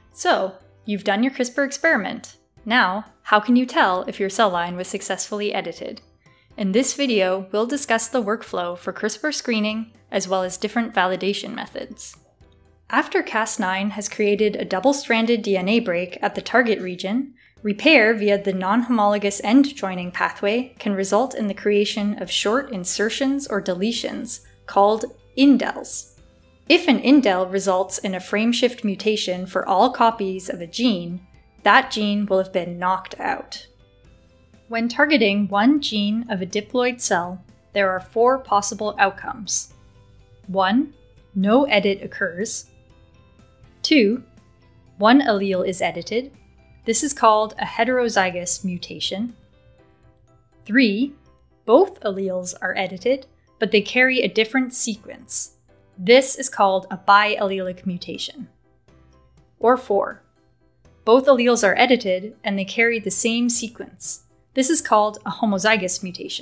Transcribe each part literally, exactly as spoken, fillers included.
So, you've done your CRISPR experiment. Now, how can you tell if your cell line was successfully edited? In this video, we'll discuss the workflow for CRISPR screening, as well as different validation methods. After Cas nine has created a double-stranded D N A break at the target region, repair via the non-homologous end joining pathway can result in the creation of short insertions or deletions, called indels. If an indel results in a frameshift mutation for all copies of a gene, that gene will have been knocked out. When targeting one gene of a diploid cell, there are four possible outcomes. one. No edit occurs. two. One allele is edited. This is called a heterozygous mutation. three. Both alleles are edited, but they carry a different sequence. This is called a biallelic mutation. Or four. Both alleles are edited and they carry the same sequence. This is called a homozygous mutation.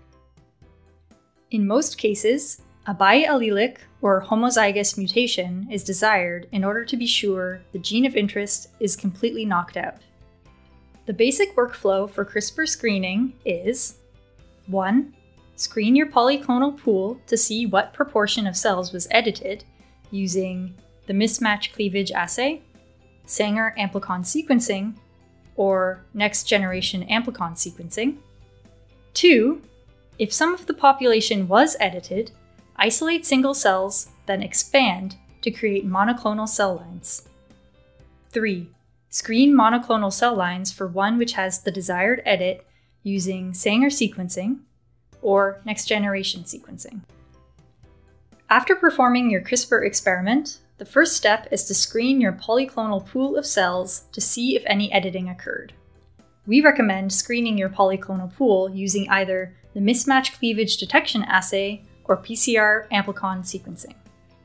In most cases, a biallelic or homozygous mutation is desired in order to be sure the gene of interest is completely knocked out. The basic workflow for CRISPR screening is one. Screen your polyclonal pool to see what proportion of cells was edited using the mismatch cleavage assay, Sanger amplicon sequencing, or next-generation amplicon sequencing. two. If some of the population was edited, isolate single cells, then expand to create monoclonal cell lines. three. Screen monoclonal cell lines for one which has the desired edit using Sanger sequencing or next-generation sequencing. After performing your CRISPR experiment, the first step is to screen your polyclonal pool of cells to see if any editing occurred. We recommend screening your polyclonal pool using either the mismatch cleavage detection assay or P C R amplicon sequencing.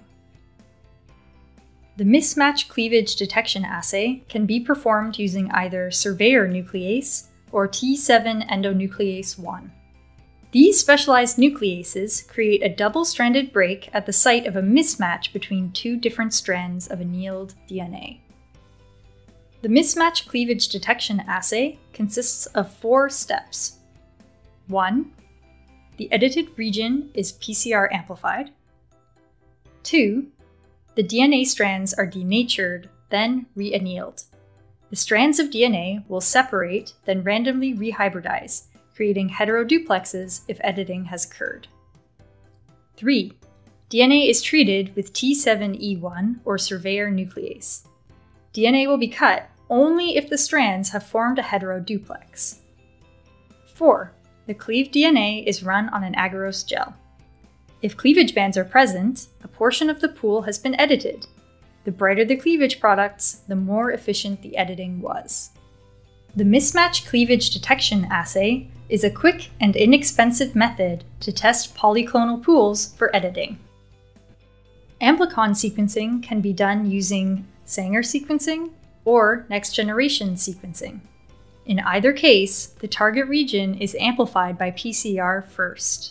The mismatch cleavage detection assay can be performed using either surveyor nuclease or T seven endonuclease one. These specialized nucleases create a double-stranded break at the site of a mismatch between two different strands of annealed D N A. The mismatch cleavage detection assay consists of four steps. one. The edited region is P C R amplified. two. The D N A strands are denatured, then re-annealed. The strands of D N A will separate, then randomly rehybridize, creating heteroduplexes if editing has occurred. three. D N A is treated with T seven E one or surveyor nuclease. D N A will be cut only if the strands have formed a heteroduplex. four. The cleaved D N A is run on an agarose gel. If cleavage bands are present, a portion of the pool has been edited. The brighter the cleavage products, the more efficient the editing was. The mismatch cleavage detection assay is a quick and inexpensive method to test polyclonal pools for editing. Amplicon sequencing can be done using Sanger sequencing or next-generation sequencing. In either case, the target region is amplified by P C R first.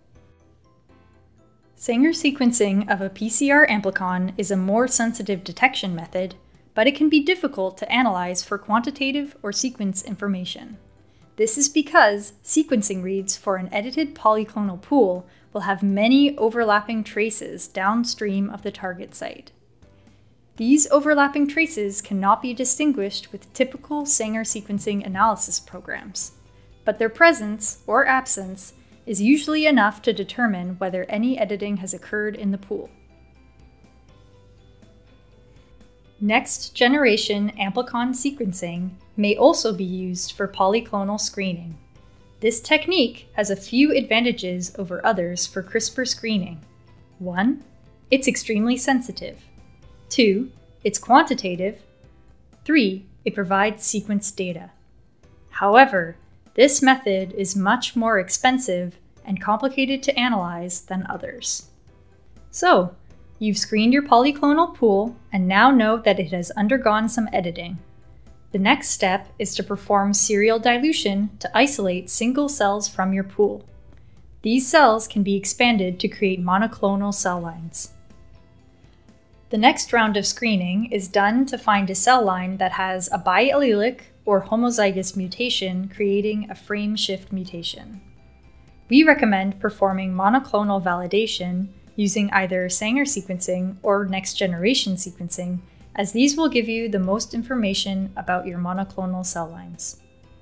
Sanger sequencing of a P C R amplicon is a more sensitive detection method, but it can be difficult to analyze for quantitative or sequence information. This is because sequencing reads for an edited polyclonal pool will have many overlapping traces downstream of the target site. These overlapping traces cannot be distinguished with typical Sanger sequencing analysis programs, but their presence or absence is usually enough to determine whether any editing has occurred in the pool. Next-generation amplicon sequencing may also be used for polyclonal screening. This technique has a few advantages over others for CRISPR screening. one. It's extremely sensitive. two. It's quantitative. three. It provides sequence data. However, this method is much more expensive and complicated to analyze than others. So, you've screened your polyclonal pool and now know that it has undergone some editing. The next step is to perform serial dilution to isolate single cells from your pool. These cells can be expanded to create monoclonal cell lines. The next round of screening is done to find a cell line that has a biallelic or homozygous mutation creating a frame shift mutation. We recommend performing monoclonal validation using either Sanger sequencing or next-generation sequencing, as these will give you the most information about your monoclonal cell lines.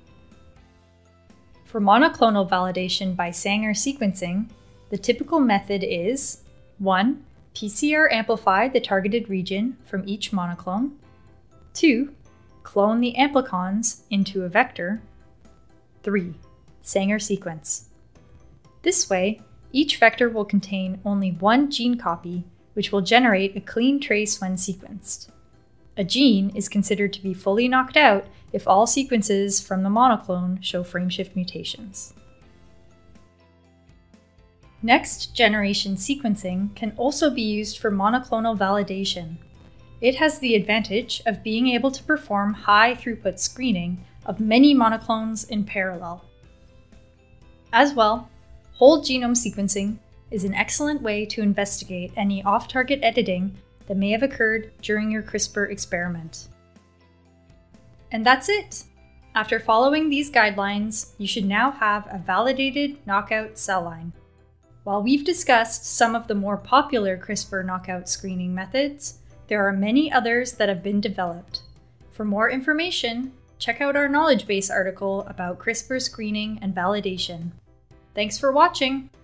For monoclonal validation by Sanger sequencing, the typical method is one. P C R amplify the targeted region from each monoclone. two. Clone the amplicons into a vector. three. Sanger sequence. This way, each vector will contain only one gene copy, which will generate a clean trace when sequenced. A gene is considered to be fully knocked out if all sequences from the monoclone show frameshift mutations. Next-generation sequencing can also be used for monoclonal validation. It has the advantage of being able to perform high-throughput screening of many monoclones in parallel. As well, whole genome sequencing is an excellent way to investigate any off-target editing that may have occurred during your CRISPR experiment. And that's it! After following these guidelines, you should now have a validated knockout cell line. While we've discussed some of the more popular CRISPR knockout screening methods, there are many others that have been developed. For more information, check out our knowledge base article about CRISPR screening and validation. Thanks for watching!